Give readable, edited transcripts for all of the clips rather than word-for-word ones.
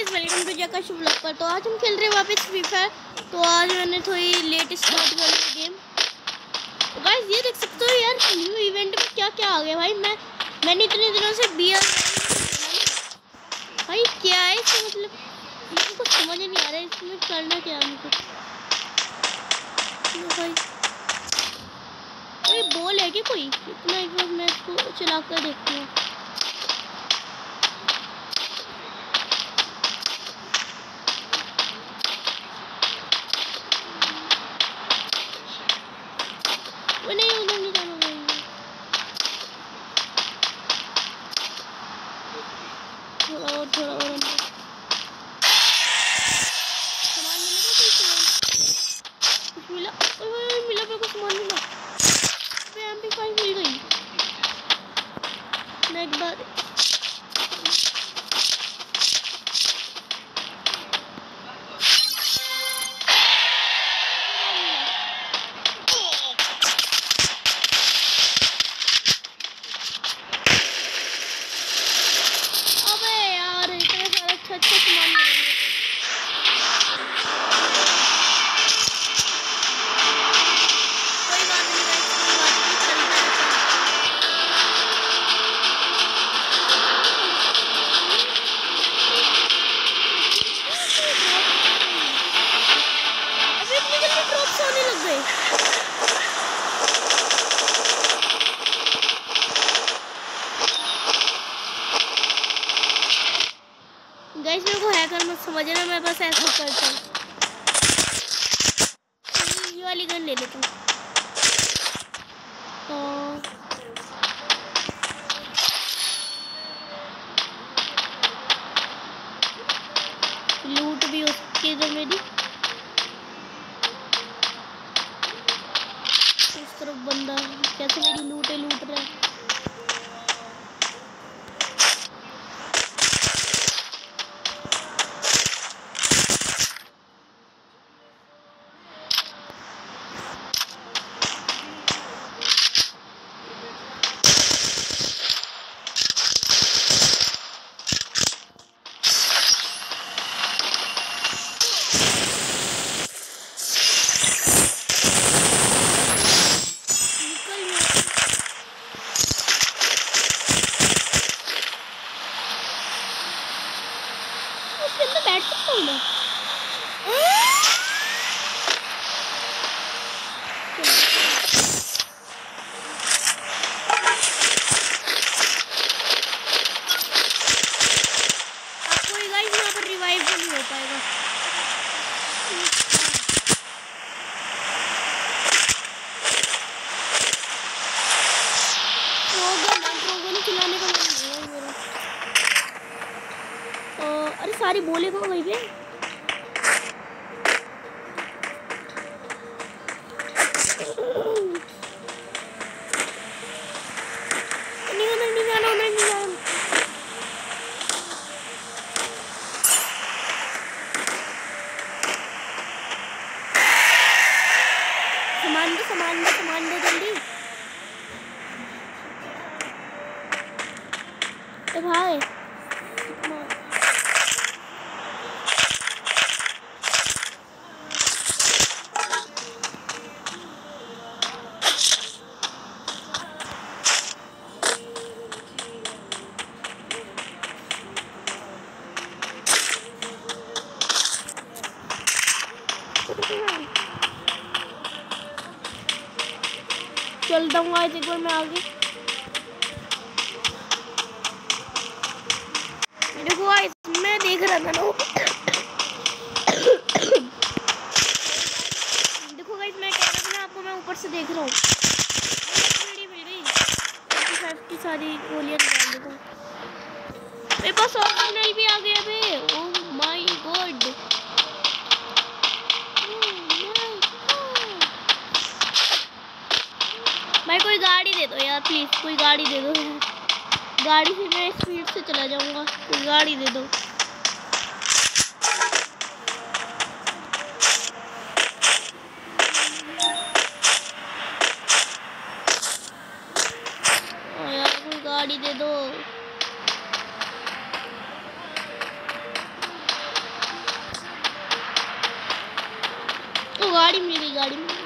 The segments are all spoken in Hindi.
वेलकम टू जैका शुभ ब्लॉग पर। तो आज हम खेल रहे हैं वापस फ्री फायर। तो आज मैंने थोड़ी लेट स्टार्ट कर ली गेम। तो गाइस ये देख सकते हो यार, न्यू इवेंट में क्या क्या आ गया भाई। मैंने इतने दिनों से BR भाई क्या है इसका मतलब, मुझे कुछ समझ नहीं आ रहा है इसमें करना क्या है हमको। भाई कोई बॉल है कि कोई इतना, एक बार मैं इसको चला कर देखती हूँ। नहीं उधर नहीं जाना भाई, थोड़ा और अंदर। सामान मिलेगा कोई सामान, कुछ मिला? ओए मिला, मेरे को सामान मिला। MP5 मिल गई। मैं एक बार अच्छा सामान मिलेगा। कोई बात नहीं गाइस, कोई बात नहीं, चलता रहता है। अबे इतनी जल्दी ड्रॉप्स आने लग गए। गाइस मेरे को हैकर मत समझना, मैं बस ऐसा करता हूँ। ये वाली गन ले लेता हूँ। तो लूट भी उसकी इधर मेरी, इस तरफ बंदा कैसे मेरी लूट रहा है। बैठ सकता हूँ मैं। आपको गाइस यहाँ पर रिवाइव भी नहीं हो पाएगा। ट्रोगन खिलाने का मन है मेरा। अरे सारी बोले को वहीं पे। नहीं जाना। सामान दो जल्दी। भाई चल दूंगा एक बार मैं आगे। देखो गाइस मैं देख रहा था ना देखो गाइस मैं कह रहा था ना आपको, मैं ऊपर से देख रहा हूँ। मिल गई 55 की सारी गोलियां निकाल देता हूँ। मेरे पास ऑर्डिनल भी आ गया बे। ओह माय गॉड, भाई कोई गाड़ी दे दो यार प्लीज, कोई गाड़ी दे दो यार। गाड़ी से मैं स्पीड से चला जाऊंगा, कोई गाड़ी दे दो। यार कोई गाड़ी दे दो। गाड़ी मिल गई, गाड़ी मिल गई।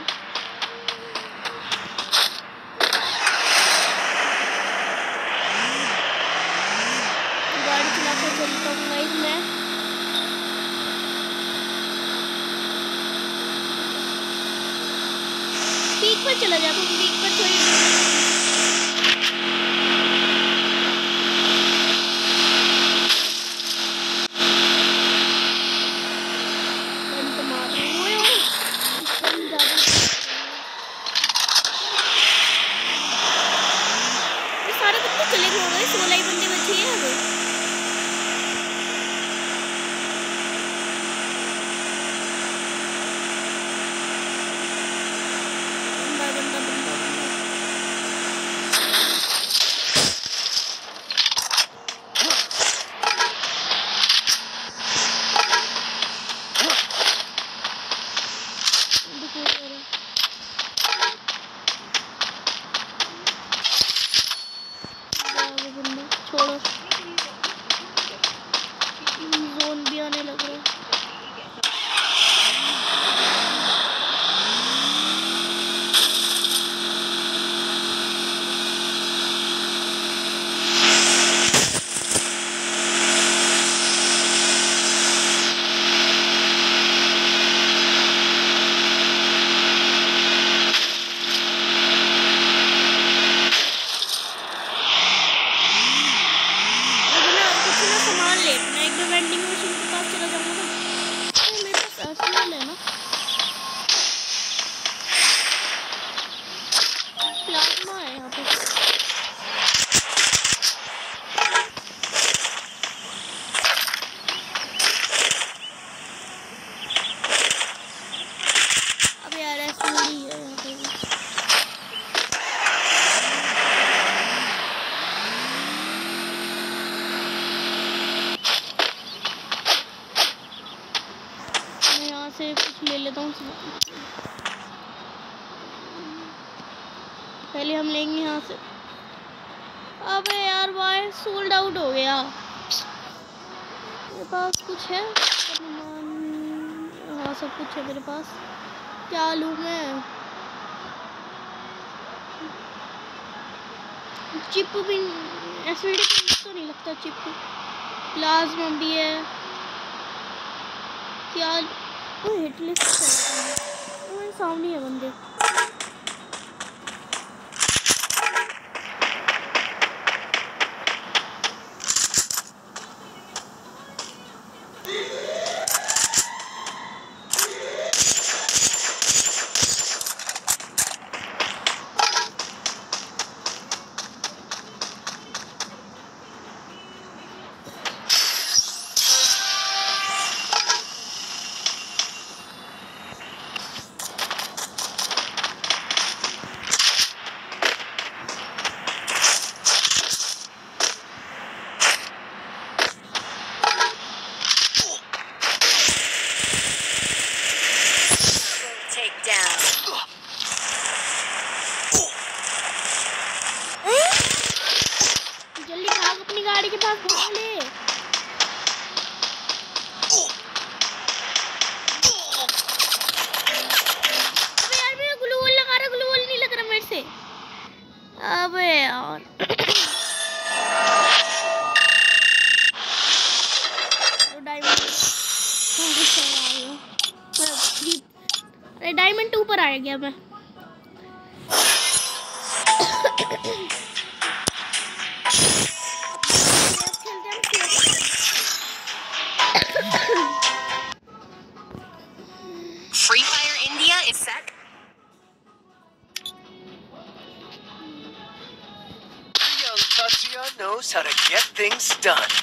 गाड़ी चला कर चलता हूँ गाइस मैं। पीक पर चला जाता हूँ, पीक पर थोड़ी चले गए, 16 ही बंदे बचे हैं अब। छोड़ो, जोन भी आने लग रहा है। वेंडिंग मशीन के पास चला जाऊंगा ना, तो मेरे पास आर्सेनल है ना, प्लाज्मा है यहाँ पे। अब यार ऐसा ही है यहाँ पे। से कुछ ले लेता हूँ, पहले हम लेंगे यहाँ से। अबे यार वायर सोल्ड आउट हो गया। मेरे पास कुछ है, हाँ सब कुछ है मेरे पास। क्या लूँ मैं? चिप भी, एसवीडी तो नहीं लगता चिप। प्लाज्मा भी है क्या? हिटलिस्ट सामने है बंदे। जल्दी भाग अपनी गाड़ी के पास, भाग ले। अबे यार मैं ग्लू वॉल लगा रहा, ग्लू वॉल नहीं लग रहा मेरे से। अबे यार डायमंड 2 पर आ गया मैं। Free Fire India is set. Young Tatsuya knows how to get things done.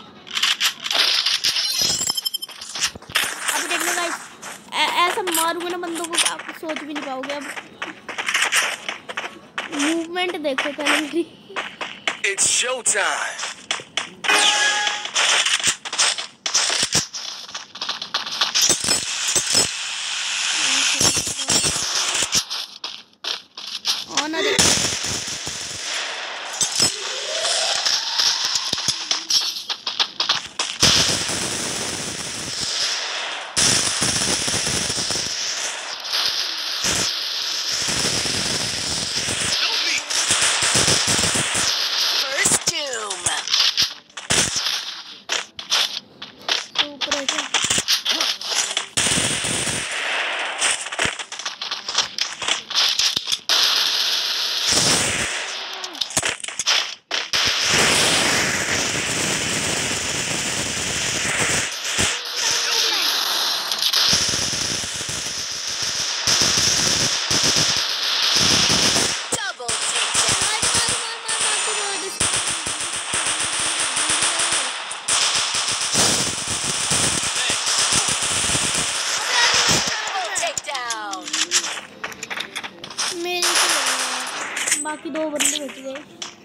अब देखना गाइस, ऐसा मारूंगा ना बंदों को आप सोच भी नहीं पाओगे। अब मूवमेंट देखो पहले मेरी। It's showtime. ना देख बाकी 2 बंदे बच गए।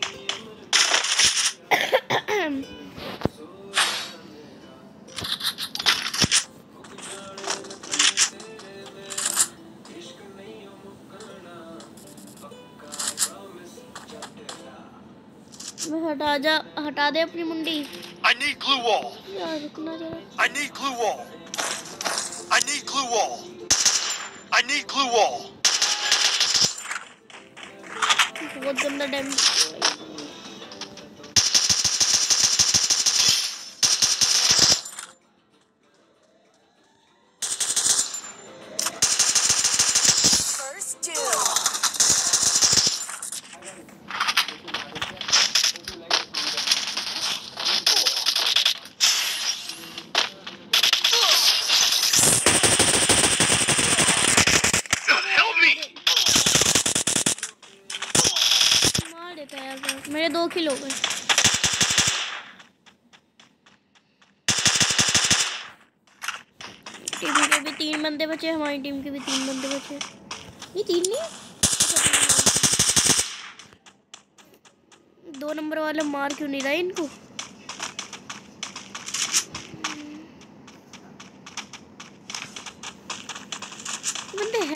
मैं हटा दे अपनी मुंडी। I need glue wall. यार रुकना जरा। I need glue wall. I need glue wall. I need glue wall. बहुत गंदा damage. First doom. Help me. मार देता है यार। मेरे 2 किल हो गए। टीम के भी 3 बंदे बचे, हमारी टीम के भी 3 बंदे बचे। ये 3 नहीं, 2 नंबर वाला मार क्यों नहीं रहा इनको? बंदे हैं।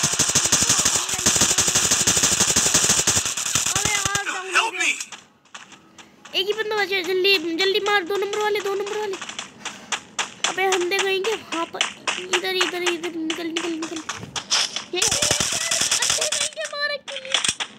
अबे यार डाउन हो Help गया। me. एक ही बंदा बचा है, जल्दी जल्दी मार। 2 नंबर वाले, 2 नंबर वाले। अबे हम दे गएंगे वहाँ पर। इधर इधर इधर निकल निकल निकल। ये अंदर गएंगे मार के लिए।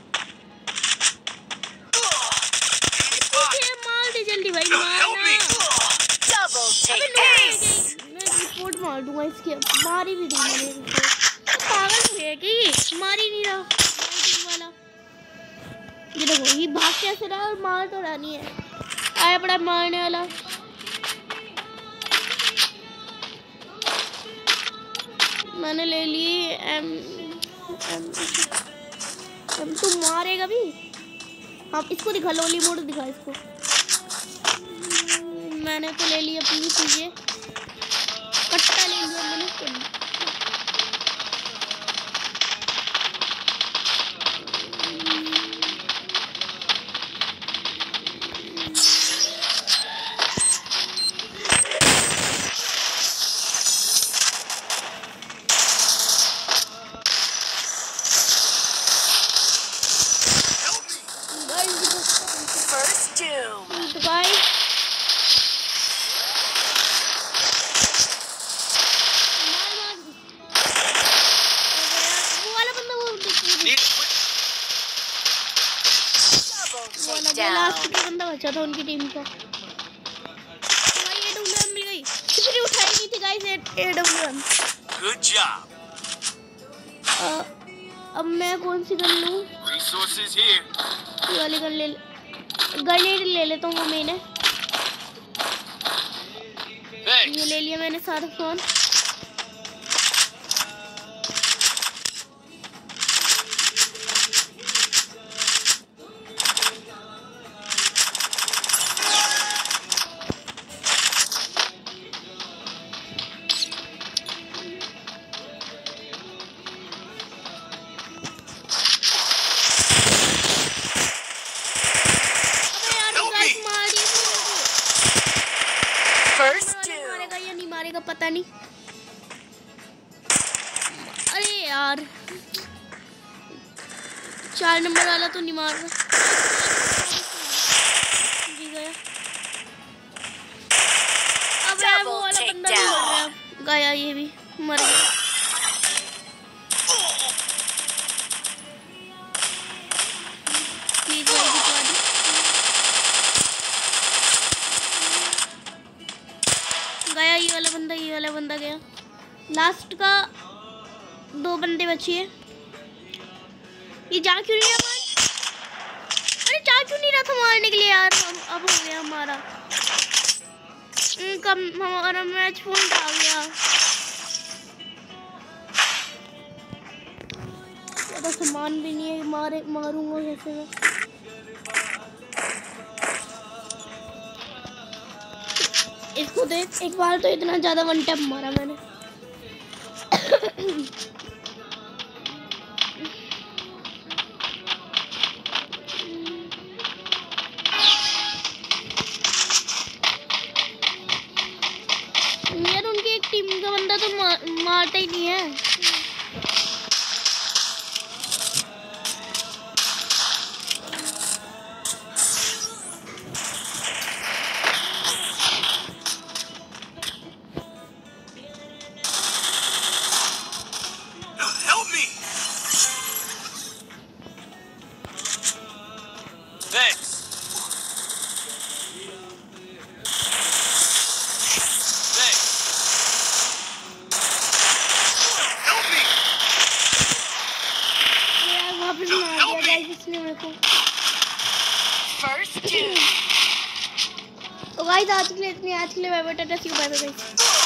मार दे जल्दी भाई, मार Help me. ना। Double अबे take नो, ace. मैं रिपोर्ट मार दूंगा इसके। मार ही नहीं दूंगा मैं रिपोर्ट। पागल है कि मार ही नहीं रहा वाला। ये देखो, ये भाग कैसे रहा और मार तो रहा नहीं है। आया बड़ा मारने वाला। मैंने ले ली एम। तू मारेगा भी। हाँ इसको दिखा, लोली मोड दिखा इसको। मैंने तो ले ली अपनी चीजें। कट्टा ले लिया मैंने। First doom. तो गाइस वो वाला बंदा वो Need quick. Double वाला take लास्ट down. का बंदा बचा था उनकी टीम का। भाई AWM मिल गई। किसी उठाई नहीं थी गाइस AWM। Good job. अब मैं कौन सी गन लूं? Resources here. ये वाली गन ग्रेनेड ले लेता हूँ। वो मैंने Thanks. ये ले लिया मैंने सारा फोन। First मारेगा doom. या नहीं मारेगा पता नहीं। अरे यार 4 नंबर वाला तो नहीं मार रहा। जी गया। अब यार वो वाला बंदा भी मर रहा है। गया ये भी मर गया। प्लीज भाई जितवा दो। गया ये वाला बंदा गया। लास्ट का 2 बंदे बचे हैं। ये जा क्यों नहीं रहा? अरे जा क्यों नहीं रहा था मारने के लिए यार? अब हो गया हमारा। हमारा मैच पॉइंट आ गया। ज़्यादा सामान भी नहीं है। मारूंगा कैसे मैं? इसको देख, एक बार तो इतना ज़्यादा 1 टैप मारा मैंने। बंदा तो मारता ही नहीं है। Help me! Thanks. Thanks. Help me! यार वहाँ पे मार दिया गाइस इसने मेरे को। First doom. तो गाइस आज के लिए इतनी, आज के लिए bye bye, tata see you, bye bye guys.